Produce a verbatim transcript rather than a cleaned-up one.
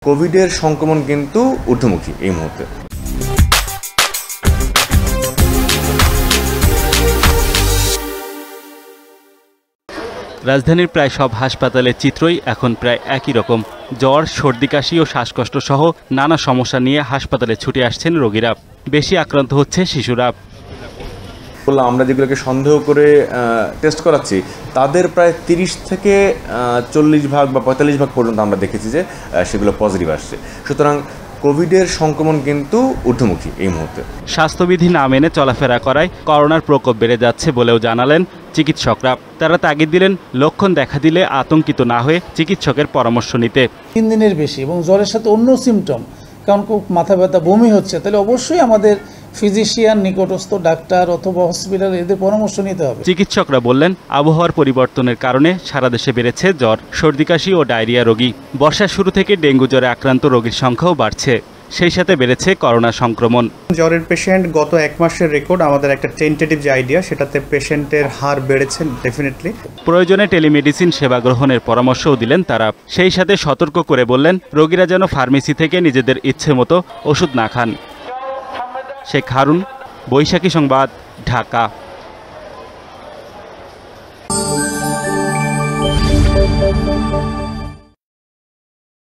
কোভিডের সংক্রমণ কিন্তু ঊর্ধ্বমুখী এই মুহূর্তে। রাজধানীর প্রায় সব হাসপাতালের চিত্রই এখন প্রায় একই রকম। জ্বর, সর্দি, কাশি ও শ্বাসকষ্ট সহ নানা সমস্যা নিয়ে হাসপাতালে ছুটে আসছেন রোগীরা। বেশি আক্রান্ত হচ্ছে শিশুরা। আমরা যেগুলোকে সন্দেহ করে টেস্ট করাচ্ছি তাদের প্রায় তিরিশ থেকে চল্লিশ ভাগ বা পঁয়তাল্লিশ ভাগ পর্যন্ত আমরা দেখেছি যে সেগুলো পজিটিভ আসছে। সুতরাং কোভিডের সংক্রমণ কিন্তু ঊর্ধ্বমুখী এই মুহূর্তে। স্বাস্থ্যবিধি না মেনে চলাফেরা করায় করোনার প্রকোপ বেড়ে যাচ্ছে বলেও জানালেন চিকিৎসকরা। তারা তাগিদ দিলেন লক্ষণ দেখা দিলে আতঙ্কিত না হয়ে চিকিৎসকের পরামর্শ নিতে। তিন দিনের বেশি এবং জ্বরের সাথে অন্য সিমটম, কারণ খুব মাথা ব্যথা, বমি হচ্ছে, তাহলে অবশ্যই আমাদের ফিজিশিয়ান, নিকটস্থ ডাক্তার অথবা হসপিটাল এদের পরামর্শ নিতে হবে। চিকিৎসকরা বললেন, আবহাওয়ার পরিবর্তনের কারণে সারা দেশে বেড়েছে জ্বর, সর্দি, কাশি ও ডায়রিয়া রোগী। বর্ষার শুরু থেকে ডেঙ্গু জ্বরে আক্রান্ত রোগীর সংখ্যাও বাড়ছে। সেই সাথে বেড়েছে করোনা সংক্রমণ। জ্বরের পেশেন্ট গত এক মাসের রেকর্ড আমাদের একটা টেন্টেটিভ যে আইডিয়া, সেটাতে পেশেন্টের হার বেড়েছে ডেফিনেটলি। প্রয়োজনে টেলিমেডিসিন সেবা গ্রহণের পরামর্শও দিলেন তারা। সেই সাথে সতর্ক করে বললেন, রোগীরা যেন ফার্মেসি থেকে নিজেদের ইচ্ছে মতো ওষুধ না খান। শেখ হারুন, বৈশাখী সংবাদ, ঢাকা।